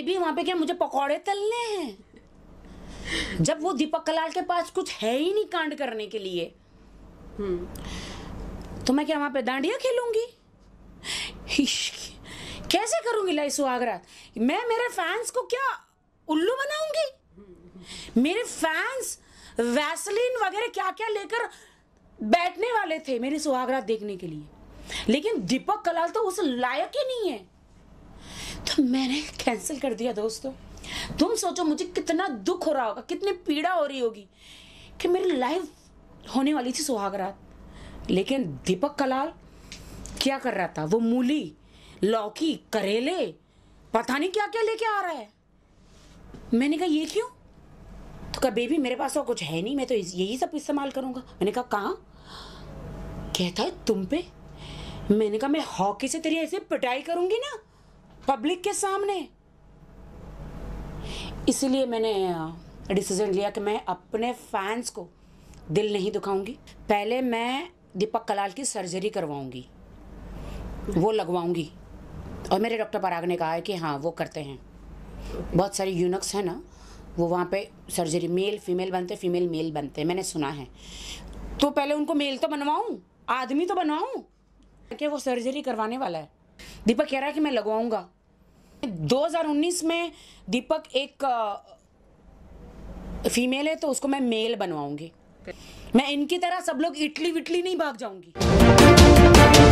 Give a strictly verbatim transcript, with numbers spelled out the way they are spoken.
भी वहां पे क्या मुझे पकौड़े तलने हैं जब वो दीपक कलाल के पास कुछ है ही नहीं कांड करने के लिए। तो मैं क्या वहां पे डांडिया खेलूंगी? कैसे करूंगी लाई सुहागरात? मैं मेरे फैंस को क्या उल्लू बनाऊंगी? मेरे फैंस वैसलीन वगैरह क्या क्या लेकर बैठने वाले थे मेरी सुहागरात देखने के लिए, लेकिन दीपक कलाल तो उस लायक ही नहीं है, तो मैंने कैंसिल कर दिया। दोस्तों तुम सोचो मुझे कितना दुख हो रहा होगा, कितनी पीड़ा हो रही होगी कि मेरी लाइव होने वाली थी सुहागरात, लेकिन दीपक कलाल क्या कर रहा था? वो मूली, लौकी, करेले, पता नहीं क्या क्या लेके आ रहा है। मैंने कहा ये क्यों? तो कहा बेबी मेरे पास तो कुछ है नहीं, मैं तो यही सब इस्तेमाल करूंगा। मैंने कहा कहाँ? कहता है तुम पे। मैंने कहा मैं हॉकी से तेरी ऐसे पिटाई करूंगी ना पब्लिक के सामने। इसीलिए मैंने डिसीजन लिया कि मैं अपने फैंस को दिल नहीं दुखाऊंगी। पहले मैं दीपक कलाल की सर्जरी करवाऊंगी, वो लगवाऊंगी, और मेरे डॉक्टर पराग ने कहा है कि हाँ वो करते हैं। बहुत सारे यूनिक्स हैं ना, वो वहाँ पे सर्जरी मेल फीमेल बनते, फीमेल मेल बनते, मैंने सुना है। तो पहले उनको मेल तो बनवाऊं, आदमी तो बनवाऊं कि वो सर्जरी करवाने वाला है। दीपक कह रहा है कि मैं लगवाऊंगा। दो हज़ार उन्नीस में दीपक एक फीमेल है तो उसको मैं मेल बनवाऊंगी। मैं इनकी तरह सब लोग इटली विटली नहीं भाग जाऊंगी।